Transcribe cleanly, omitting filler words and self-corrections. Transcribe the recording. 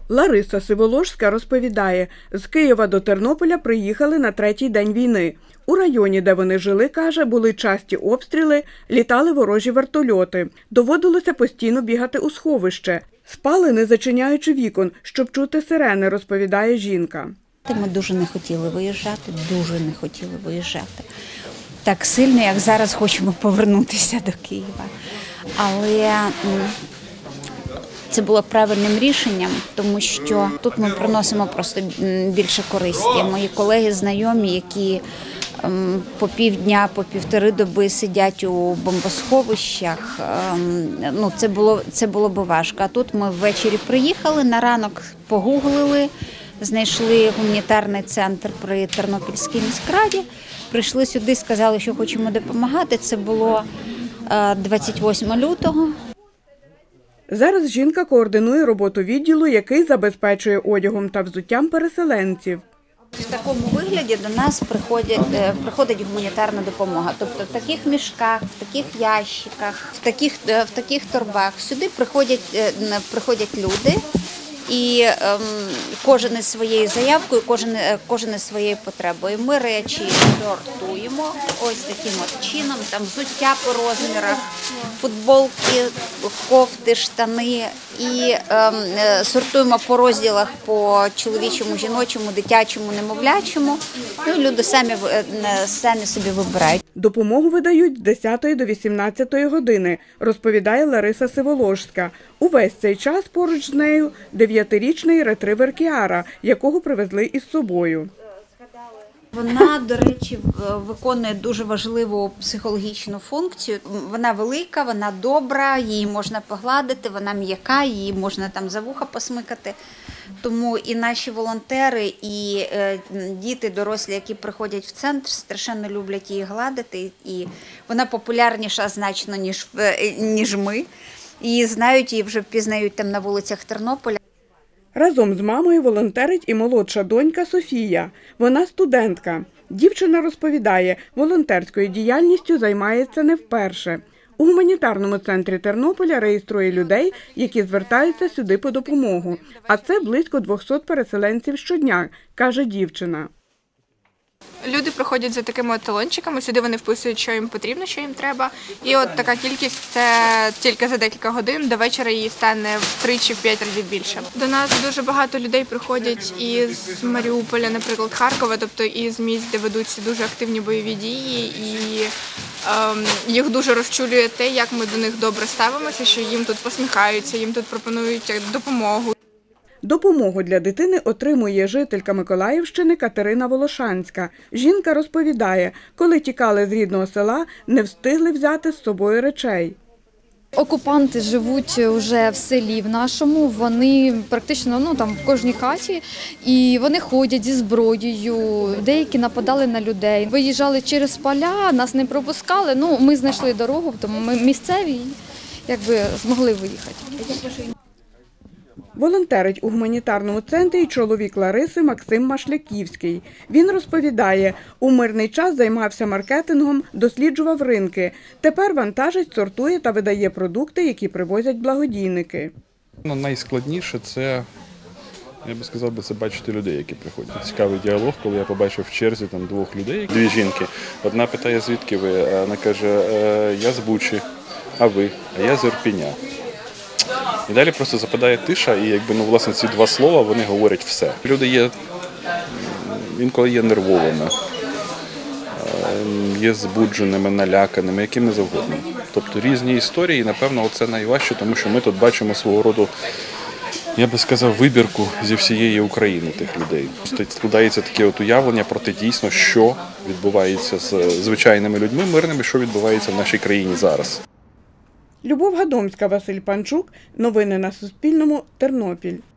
Лариса Сиволожська розповідає, з Києва до Тернополя приїхали на третій день війни. У районі, де вони жили, каже, були часті обстріли, літали ворожі вертольоти. Доводилося постійно бігати у сховище. Спали, не зачиняючи вікон, щоб чути сирени, розповідає жінка. Ми дуже не хотіли виїжджати. Так сильно, як зараз хочемо повернутися до Києва. Але це було правильним рішенням, тому що тут ми приносимо просто більше користі. Мої колеги, знайомі, які по півдня, по півтори доби сидять у бомбосховищах, це було б важко. А тут ми ввечері приїхали, на ранок погуглили, знайшли гуманітарний центр при Тернопільській міськраді, прийшли сюди, сказали, що хочемо допомагати. Це було 28 лютого. Зараз жінка координує роботу відділу, який забезпечує одягом та взуттям переселенців. В такому вигляді до нас приходить гуманітарна допомога. Тобто в таких мішках, в таких ящиках, в таких торбах. Сюди приходять люди, і кожен із своєю заявкою, кожен із своєю потребою. Ми речі сортуємо ось таким от чином, там взуття по розмірах, футболки, кофти, штани, і сортуємо по розділах по чоловічому, жіночому, дитячому, немовлячому. Ну, люди самі собі вибирають. Допомогу видають з 10 до 18 години, розповідає Лариса Сиволожська. Увесь цей час поруч з нею 9-річний ретривер Кіара, якого привезли із собою. Вона, до речі, виконує дуже важливу психологічну функцію. Вона велика, вона добра, її можна погладити, вона м'яка, її можна там за вуха посмикати. Тому і наші волонтери, і діти, дорослі, які приходять в центр, страшенно люблять її гладити. І вона популярніша значно, ніж ми. Її знають, її вже впізнають там на вулицях Тернополя. Разом з мамою волонтерить і молодша донька Софія. Вона студентка. Дівчина розповідає, волонтерською діяльністю займається не вперше. У гуманітарному центрі Тернополя реєструє людей, які звертаються сюди по допомогу. А це близько 200 переселенців щодня, каже дівчина. Люди приходять за такими талончиками, сюди вони вписують, що їм потрібно, що їм треба. І от така кількість – це тільки за декілька годин, до вечора її стане втричі-в 5 разів більше. До нас дуже багато людей приходять із Маріуполя, наприклад, Харкова, тобто із місць, де ведуться дуже активні бойові дії. І їх дуже розчулює те, як ми до них добре ставимося, що їм тут посміхаються, їм тут пропонують допомогу. Допомогу для дитини отримує жителька Миколаївщини Катерина Волошанська. Жінка розповідає, коли тікали з рідного села, не встигли взяти з собою речей. Окупанти живуть вже в селі в нашому, вони практично там в кожній хаті, і вони ходять зі зброєю, деякі нападали на людей. Виїжджали через поля, нас не пропускали, ми знайшли дорогу, тому ми місцеві, змогли виїхати. Волонтерить у гуманітарному центрі й чоловік Лариси Максим Машляківський. Він розповідає, у мирний час займався маркетингом, досліджував ринки. Тепер вантажить, сортує та видає продукти, які привозять благодійники. Найскладніше – це, я би сказав, це бачити людей, які приходять. Цікавий діалог, коли я побачив в черзі двох людей, дві жінки. Одна питає, звідки ви, а вона каже, я з Бучі, а ви, а я з Ірпеня. І далі просто западає тиша, і власне ці два слова, вони говорять все. Люди інколи є нервовими, є збудженими, наляканими, якими завгодно. Тобто різні історії, і, напевно, це найважче, тому що ми тут бачимо свого роду, я би сказав, вибірку зі всієї України тих людей. Складається таке уявлення про те дійсно, що відбувається з звичайними людьми, мирними, що відбувається в нашій країні зараз. Любов Гадомська, Василь Панчук. Новини на Суспільному. Тернопіль.